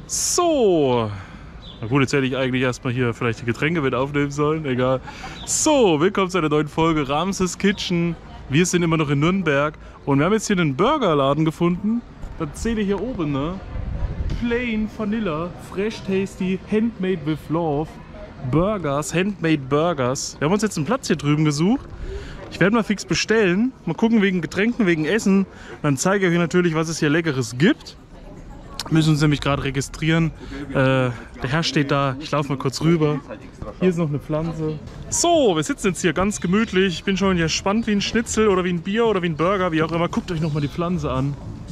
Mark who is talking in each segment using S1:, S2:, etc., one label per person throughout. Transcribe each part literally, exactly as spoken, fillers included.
S1: So, na gut, jetzt hätte ich eigentlich erstmal hier vielleicht die Getränke mit aufnehmen sollen, egal. So, willkommen zu einer neuen Folge Ramses Kitchen. Wir sind immer noch in Nürnberg und wir haben jetzt hier einen Burgerladen gefunden. Das seht ihr hier oben, ne? Plain Vanilla, Fresh Tasty, Handmade with Love. Burgers, Handmade Burgers. Wir haben uns jetzt einen Platz hier drüben gesucht. Ich werde mal fix bestellen. Mal gucken wegen Getränken, wegen Essen. Dann zeige ich euch natürlich, was es hier Leckeres gibt. Wir müssen uns nämlich gerade registrieren. Äh, der Herr steht da. Ich laufe mal kurz rüber. Hier ist noch eine Pflanze. So, wir sitzen jetzt hier ganz gemütlich. Ich bin schon hier gespannt wie ein Schnitzel oder wie ein Bier oder wie ein Burger, wie auch immer. Guckt euch nochmal die Pflanze an.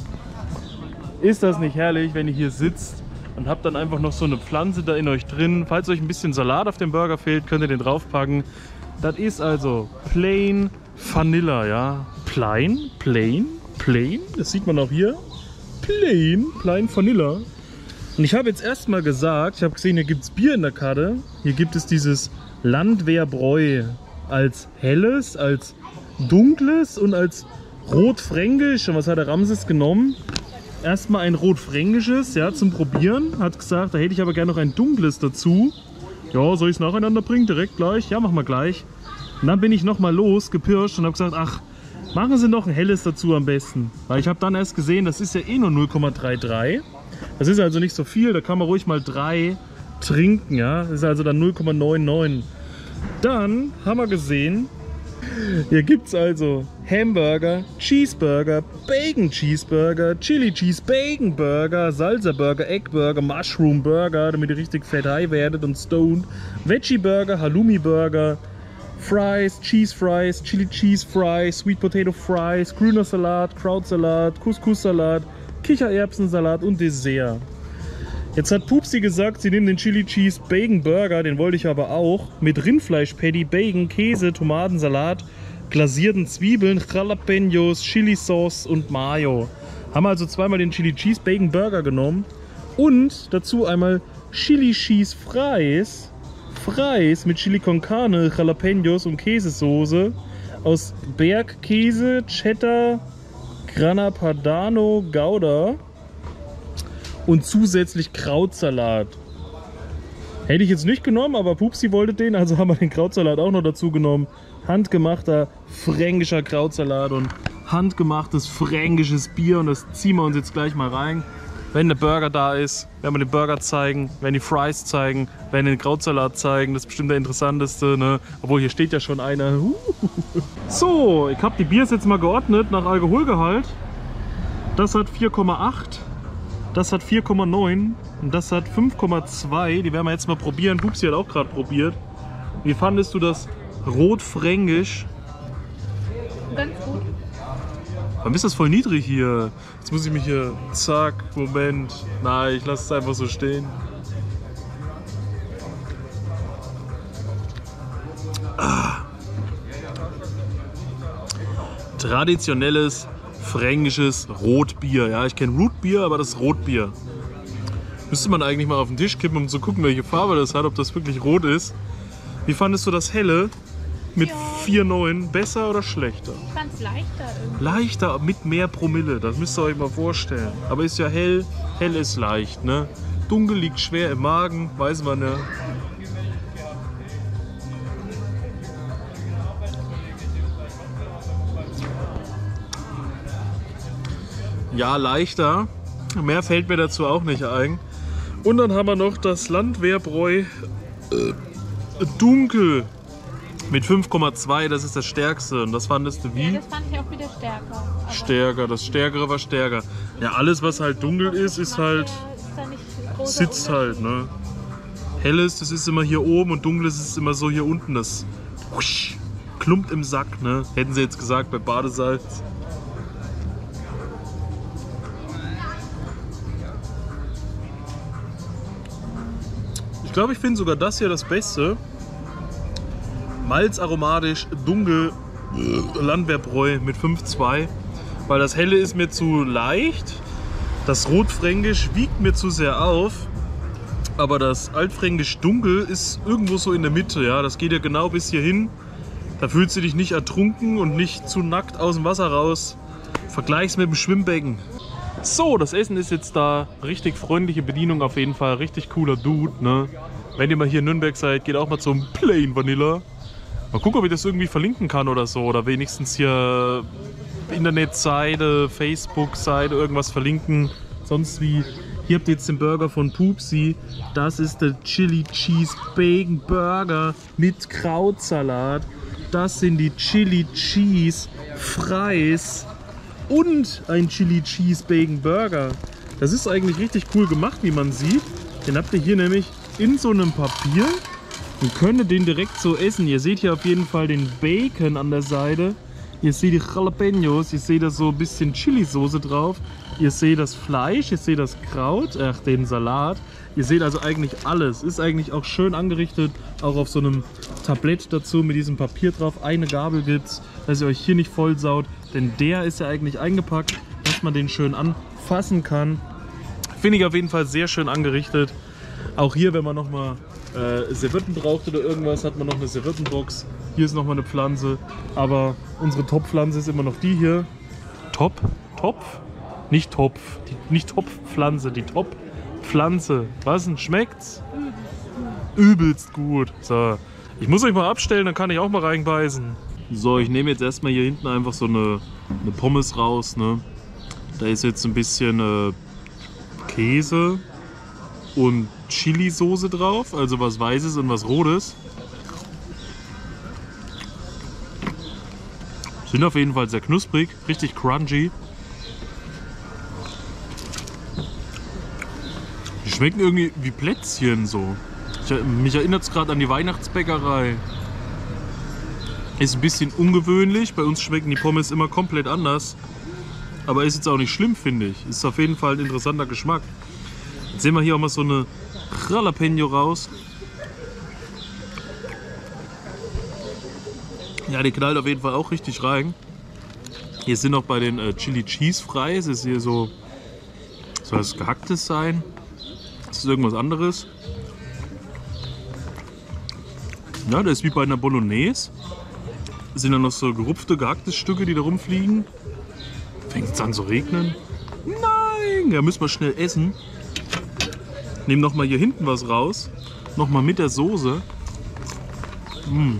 S1: Ist das nicht herrlich, wenn ihr hier sitzt und habt dann einfach noch so eine Pflanze da in euch drin. Falls euch ein bisschen Salat auf dem Burger fehlt, könnt ihr den draufpacken. Das ist also Plain Vanilla, ja. Plain, Plain, Plain. Das sieht man auch hier. Plain, Plain Vanilla. Und ich habe jetzt erstmal gesagt, ich habe gesehen, hier gibt es Bier in der Karte. Hier gibt es dieses Landwehrbräu als helles, als dunkles und als rotfränkisch. Und was hat der Ramses genommen? Erstmal ein rotfränkisches, ja, zum Probieren. Hat gesagt, da hätte ich aber gerne noch ein dunkles dazu. Ja, soll ich es nacheinander bringen? Direkt gleich? Ja, machen wir gleich. Und dann bin ich nochmal los, gepirscht und habe gesagt, ach, machen Sie noch ein helles dazu am besten. Weil ich habe dann erst gesehen, das ist ja eh nur null Komma dreiunddreißig. Das ist also nicht so viel, da kann man ruhig mal drei trinken, ja. Das ist also dann null Komma neunundneunzig. Dann haben wir gesehen, hier gibt es also Hamburger, Cheeseburger, Bacon Cheeseburger, Chili Cheese Bacon Burger, Salsa Burger, Egg Burger, Mushroom Burger, damit ihr richtig fett high werdet und stoned, Veggie Burger, Halloumi Burger, Fries, Cheese Fries, Chili Cheese Fries, Sweet Potato Fries, grüner Salat, Krautsalat, Couscous-Salat, Kichererbsensalat und Dessert. Jetzt hat Pupsi gesagt, sie nehmen den Chili Cheese Bacon Burger, den wollte ich aber auch, mit Rindfleisch-Patty, Bacon, Käse, Tomatensalat, glasierten Zwiebeln, Jalapenos, Chili Sauce und Mayo. Haben also zweimal den Chili Cheese Bacon Burger genommen und dazu einmal Chili Cheese Fries, Fries mit Chili con Carne, Jalapenos und Käsesoße aus Bergkäse, Cheddar, Grana Padano, Gouda und zusätzlich Krautsalat. Hätte ich jetzt nicht genommen, aber Pupsi wollte den, also haben wir den Krautsalat auch noch dazu genommen. Handgemachter fränkischer Krautsalat und handgemachtes fränkisches Bier und das ziehen wir uns jetzt gleich mal rein. Wenn der Burger da ist, werden wir den Burger zeigen, werden die Fries zeigen, werden den Krautsalat zeigen. Das ist bestimmt der interessanteste, ne? Obwohl hier steht ja schon einer. So, ich habe die Biers jetzt mal geordnet nach Alkoholgehalt. Das hat vier Komma acht, das hat vier Komma neun und das hat fünf Komma zwei. Die werden wir jetzt mal probieren. Pupsi hat auch gerade probiert. Wie fandest du das Rotfränkisch?
S2: Ganz gut.
S1: Warum ist das voll niedrig hier? Jetzt muss ich mich hier... Zack, Moment. Nein, ich lasse es einfach so stehen. Ah. Traditionelles fränkisches Rotbier. Ja, ich kenne Rootbier, aber das ist Rotbier. Müsste man eigentlich mal auf den Tisch kippen, um zu gucken, welche Farbe das hat, ob das wirklich rot ist. Wie fandest du das helle? Mit
S2: ja.
S1: vier Komma neun, besser oder schlechter?
S2: Ich fand es leichter irgendwie.
S1: Leichter, mit mehr Promille, das müsst ihr euch mal vorstellen. Aber ist ja hell, hell ist leicht, ne? Dunkel liegt schwer im Magen, weiß man ja. Ja, leichter. Mehr fällt mir dazu auch nicht ein. Und dann haben wir noch das Landwehrbräu äh, Dunkel. Mit fünf Komma zwei, das ist das stärkste. Und das fandest du wie?
S2: Ja, das fand ich auch wieder stärker. Aber
S1: Stärker, das Stärkere war stärker. Ja, alles was halt dunkel ist, ist halt,
S2: ist da nicht großer
S1: sitzt halt, ne? Helles, das ist immer hier oben und dunkles ist immer so hier unten. Das husch, klumpt im Sack, ne? Hätten sie jetzt gesagt bei Badesalz. Ich glaube, ich finde sogar das hier das Beste. Malzaromatisch, dunkel, Landwehrbräu mit fünf Komma zwei. Weil das helle ist mir zu leicht. Das Rotfränkisch wiegt mir zu sehr auf. Aber das Altfränkisch dunkel ist irgendwo so in der Mitte. Ja? Das geht ja genau bis hierhin. Da fühlst du dich nicht ertrunken und nicht zu nackt aus dem Wasser raus. Vergleich's mit dem Schwimmbecken. So, das Essen ist jetzt da. Richtig freundliche Bedienung auf jeden Fall. Richtig cooler Dude, ne? Wenn ihr mal hier in Nürnberg seid, geht auch mal zum Plain Vanilla. Mal gucken, ob ich das irgendwie verlinken kann oder so. Oder wenigstens hier Internetseite, Facebook-Seite, irgendwas verlinken. Sonst wie. Hier habt ihr jetzt den Burger von Pupsi. Das ist der Chili Cheese Bacon Burger mit Krautsalat. Das sind die Chili Cheese Fries und ein Chili Cheese Bacon Burger. Das ist eigentlich richtig cool gemacht, wie man sieht. Den habt ihr hier nämlich in so einem Papier und könnt den direkt so essen. Ihr seht hier auf jeden Fall den Bacon an der Seite. Ihr seht die Jalapenos, ihr seht da so ein bisschen Chili-Soße drauf. Ihr seht das Fleisch, ihr seht das Kraut, ach, den Salat. Ihr seht also eigentlich alles. Ist eigentlich auch schön angerichtet, auch auf so einem Tablett dazu mit diesem Papier drauf. Eine Gabel gibt's, dass ihr euch hier nicht vollsaut, denn der ist ja eigentlich eingepackt, dass man den schön anfassen kann. Finde ich auf jeden Fall sehr schön angerichtet. Auch hier, wenn man nochmal äh, Servietten braucht oder irgendwas, hat man noch eine Serviettenbox. Hier ist nochmal eine Pflanze, aber unsere Top-Pflanze ist immer noch die hier. Top? Topf? Nicht Topf, die, nicht Topfpflanze, die Top-Pflanze. Was denn? Schmeckt's? Übelst gut. So, ich muss euch mal abstellen, dann kann ich auch mal reinbeißen. So, ich nehme jetzt erstmal hier hinten einfach so eine, eine Pommes raus. Ne? Da ist jetzt ein bisschen äh, Käse und Chili-Soße drauf, also was Weißes und was Rotes. Sind auf jeden Fall sehr knusprig, richtig crunchy. Die schmecken irgendwie wie Plätzchen so. Ich, mich erinnert es gerade an die Weihnachtsbäckerei. Ist ein bisschen ungewöhnlich, bei uns schmecken die Pommes immer komplett anders. Aber ist jetzt auch nicht schlimm, finde ich. Ist auf jeden Fall ein interessanter Geschmack. Jetzt sehen wir hier auch mal so eine Jalapeno raus. Ja, die knallt auf jeden Fall auch richtig rein. Hier sind noch bei den äh, Chili Cheese Fries. Ist hier so, soll das gehacktes sein? Ist das irgendwas anderes? Ja, das ist wie bei einer Bolognese. Das sind dann noch so gerupfte, gehackte Stücke, die da rumfliegen. Fängt es an zu regnen? Nein! Ja, müssen wir schnell essen. Nehmen noch mal hier hinten was raus. Noch mal mit der Soße. Mmh.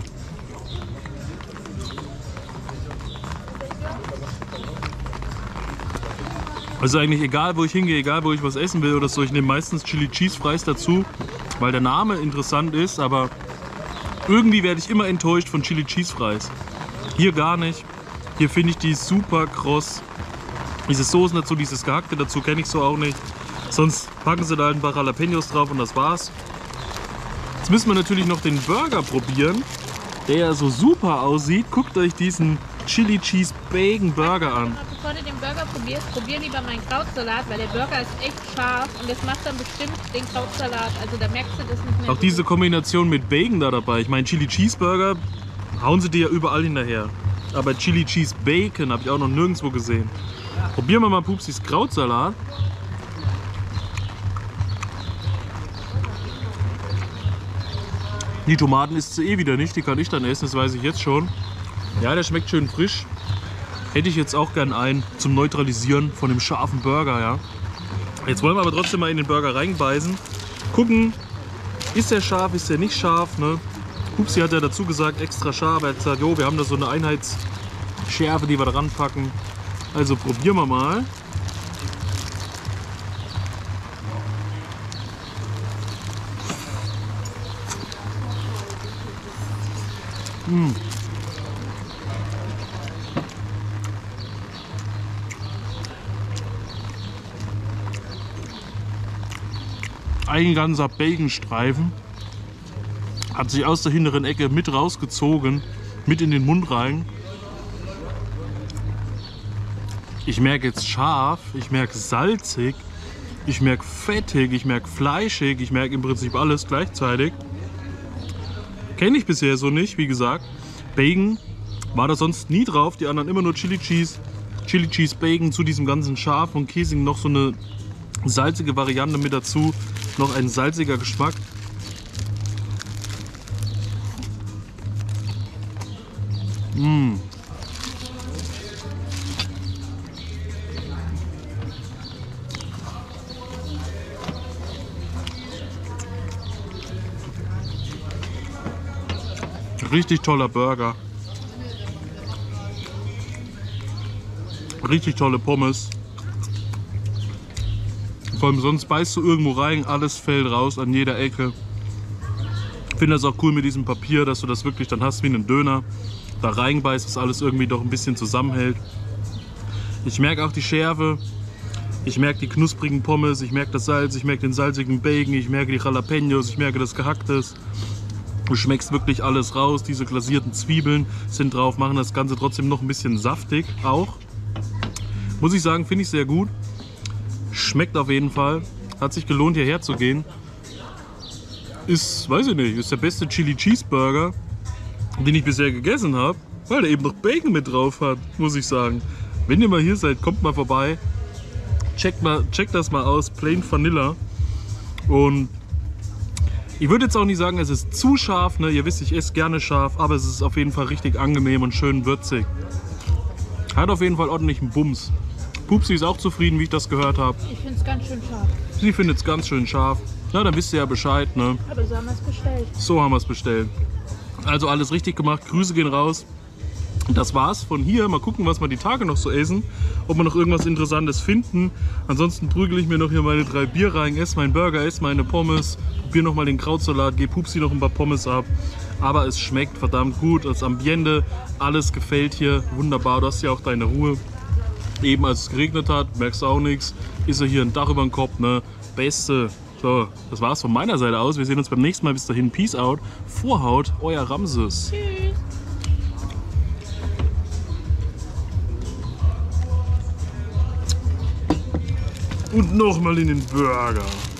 S1: Also eigentlich egal, wo ich hingehe, egal, wo ich was essen will oder so, ich nehme meistens Chili Cheese Fries dazu, weil der Name interessant ist, aber irgendwie werde ich immer enttäuscht von Chili Cheese Fries. Hier gar nicht. Hier finde ich die super kross. Diese Soßen dazu, dieses Gehackte dazu kenne ich so auch nicht. Sonst packen sie da ein paar Jalapenos drauf und das war's. Jetzt müssen wir natürlich noch den Burger probieren, der ja so super aussieht. Guckt euch diesen Chili Cheese Bacon Burger an.
S2: Bevor du den Burger probierst, probier lieber meinen Krautsalat, weil der Burger ist echt scharf und das macht dann bestimmt den Krautsalat. Also da merkst du das nicht mehr.
S1: Auch diese Kombination mit Bacon da dabei. Ich meine, Chili Cheeseburger hauen sie dir ja überall hinterher. Aber Chili Cheese Bacon habe ich auch noch nirgendwo gesehen. Probieren wir mal Pupsis Krautsalat. Die Tomaten isst sie eh wieder nicht, die kann ich dann essen, das weiß ich jetzt schon. Ja, der schmeckt schön frisch. Hätte ich jetzt auch gern einen zum Neutralisieren von dem scharfen Burger, ja. Jetzt wollen wir aber trotzdem mal in den Burger reinbeißen. Gucken, ist der scharf, ist der nicht scharf, ne? Pupsi hat ja dazu gesagt, extra scharf. Er hat gesagt, jo, wir haben da so eine Einheitsschärfe, die wir da ranpacken. Also probieren wir mal. Mmh. Ein ganzer Baconstreifen hat sich aus der hinteren Ecke mit rausgezogen, mit in den Mund rein. Ich merke jetzt scharf, ich merke salzig, ich merke fettig, ich merke fleischig, ich merke im Prinzip alles gleichzeitig. Kenne ich bisher so nicht, wie gesagt. Bacon war da sonst nie drauf, die anderen immer nur Chili Cheese. Chili Cheese Bacon zu diesem ganzen Scharf und Käsing noch so eine salzige Variante mit dazu. Noch ein salziger Geschmack. Mmh. Richtig toller Burger. Richtig tolle Pommes. Vor allem sonst beißt du irgendwo rein, alles fällt raus an jeder Ecke. Ich finde das auch cool mit diesem Papier, dass du das wirklich dann hast wie einen Döner. Da reinbeißt, dass alles irgendwie doch ein bisschen zusammenhält. Ich merke auch die Schärfe. Ich merke die knusprigen Pommes, ich merke das Salz, ich merke den salzigen Bacon, ich merke die Jalapenos, ich merke das Gehacktes. Du schmeckst wirklich alles raus. Diese glasierten Zwiebeln sind drauf, machen das Ganze trotzdem noch ein bisschen saftig auch. Muss ich sagen, finde ich sehr gut. Schmeckt auf jeden Fall. Hat sich gelohnt, hierher zu gehen. Ist, weiß ich nicht, ist der beste Chili Cheeseburger, den ich bisher gegessen habe, weil der eben noch Bacon mit drauf hat, muss ich sagen. Wenn ihr mal hier seid, kommt mal vorbei. Checkt, mal, checkt das mal aus, Plain Vanilla. Und ich würde jetzt auch nicht sagen, es ist zu scharf, ne? Ihr wisst, ich esse gerne scharf, aber es ist auf jeden Fall richtig angenehm und schön würzig. Hat auf jeden Fall ordentlichen Bums. Pupsi ist auch zufrieden, wie ich das gehört habe.
S2: Ich finde es ganz schön scharf.
S1: Sie findet es ganz schön scharf. Na, dann wisst ihr ja Bescheid, ne?
S2: Aber so haben wir es bestellt.
S1: So haben wir es bestellt. Also alles richtig gemacht, Grüße gehen raus. Das war's von hier. Mal gucken, was wir die Tage noch so essen. Ob wir noch irgendwas Interessantes finden. Ansonsten prügel ich mir noch hier meine drei Bier rein, esse meinen Burger, esse meine Pommes, probiere noch mal den Krautsalat, gebe Pupsi noch ein paar Pommes ab. Aber es schmeckt verdammt gut. Das Ambiente, alles gefällt hier wunderbar. Du hast ja auch deine Ruhe. Eben als es geregnet hat, merkst du auch nichts. Ist ja hier ein Dach über dem Kopf, ne? Beste. So, das war's von meiner Seite aus. Wir sehen uns beim nächsten Mal. Bis dahin, Peace out. Vorhaut, euer Ramses.
S2: Tschüss.
S1: Und nochmal in den Burger.